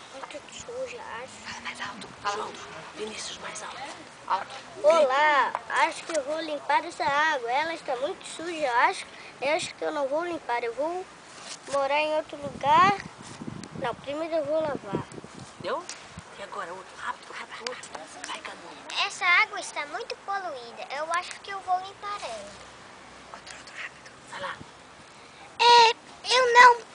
muito suja, acho. Fala mais alto. João, Vinícius, mais alto. Alto. Olá, acho que eu vou limpar essa água. Ela está muito suja, eu acho que eu não vou limpar. Eu vou morar em outro lugar. Não, primeiro eu vou lavar. Deu? E agora, outro. Rápido, rápido, outro. Vai, Camila. Essa água está muito poluída. Eu acho que eu vou limpar ela. Outro, rápido. Vai lá. Eu não...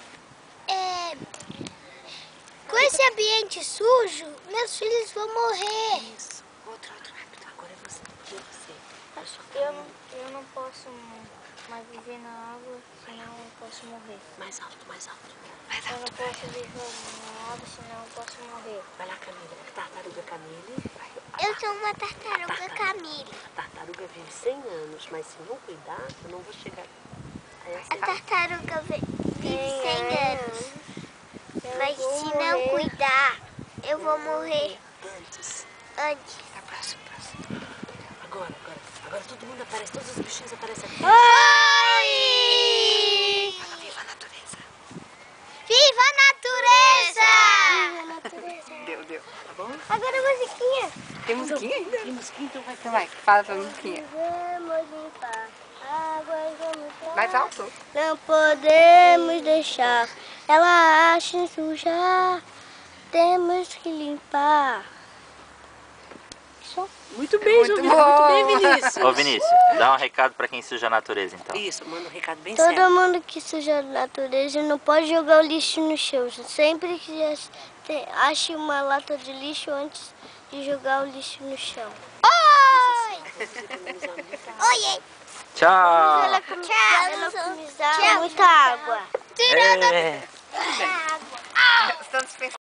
Com esse ambiente sujo, meus filhos vão morrer. Isso. Outro, rápido. Agora é você. E você? Eu não posso mais viver na água, senão eu posso morrer. Mais alto, mais alto. Eu não posso viver na água, senão eu posso morrer. Vai lá, Camila. Tartaruga Camille. Eu sou uma tartaruga Camille. A tartaruga vive 100 anos, mas se não cuidar, eu não vou chegar a essa. A tartaruga vive 100 anos. Mas se não cuidar, eu vou morrer Antes. antes. Próximo. Agora todo mundo aparece, todos os bichinhos aparecem aqui. Oi! Fala, viva a natureza. Viva a natureza! Deu. Tá bom? Agora a musiquinha. Tem musiquinha ainda? Tem musiquinha, então vai. Então vai, fala pra musiquinha. Vamos limpar água, vamos Mais alto. Não podemos deixar ela acha sujar. Temos que limpar. Só. Muito bem, Muito Júlio. bom. Muito bem, Vinícius. Ô Vinícius, dá um recado pra quem suja a natureza então. Isso, manda um recado bem Todo sério. mundo que suja a natureza não pode jogar o lixo no chão. Sempre que ache uma lata de lixo antes de jogar o lixo no chão. Oi! Oi! Tchau! Tchau! Muita água. É. Água. Estamos pensando.